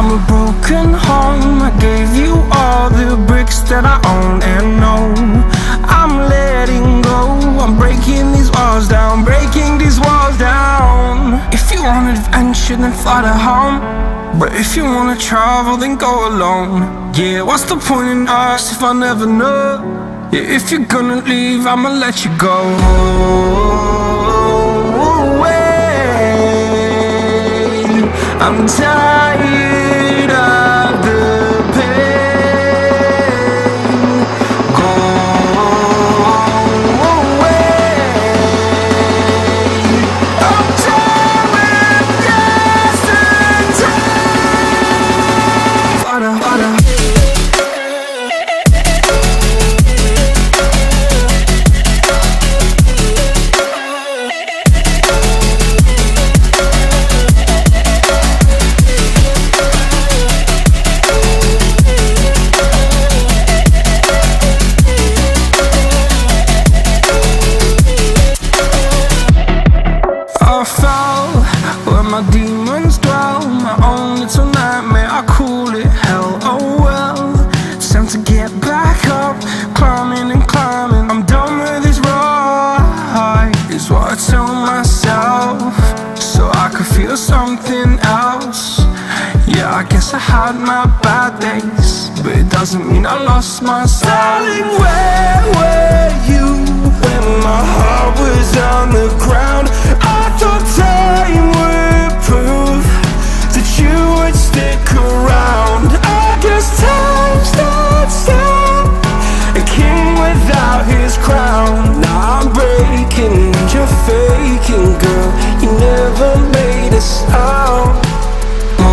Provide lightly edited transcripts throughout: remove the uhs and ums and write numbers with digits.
I'm a broken home. I gave you all the bricks that I own and know. I'm letting go. I'm breaking these walls down, breaking these walls down. If you want adventure, then fly to home. But if you wanna travel, then go alone. Yeah, what's the point in us if I never know? Yeah, if you're gonna leave, I'ma let you go. I'm tired of the pain. Go away. I'm tired with yesterday. Fada, fada. My demons dwell, my own little nightmare, I call it hell, oh well. It's time to get back up, climbing and climbing. I'm done with this ride, is what I tell myself, so I could feel something else. Yeah, I guess I had my bad days, but it doesn't mean I lost my style. Darling, where were you when my heart was on the ground? I thought time would prove that you would stick around. I guess time stood still, a king without his crown. Now I'm breaking and you're faking, girl. You never made a sound. Oh,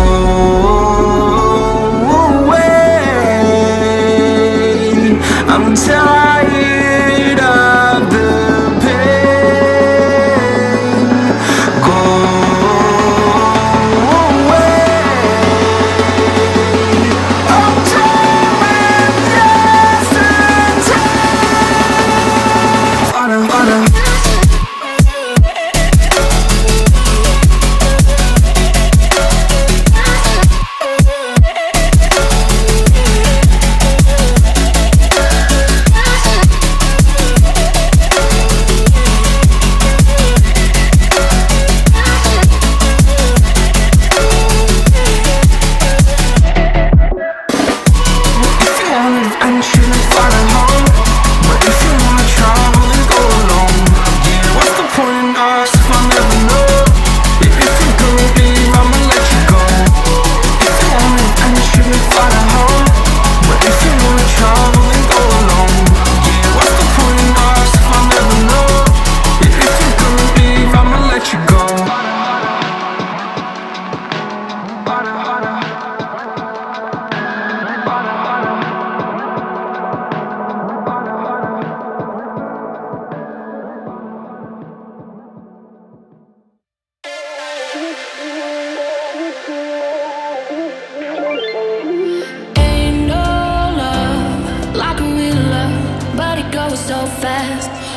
wait, I'm tired of the pain. Go away. I'm tired with yesterday. Fada, fada. So fast,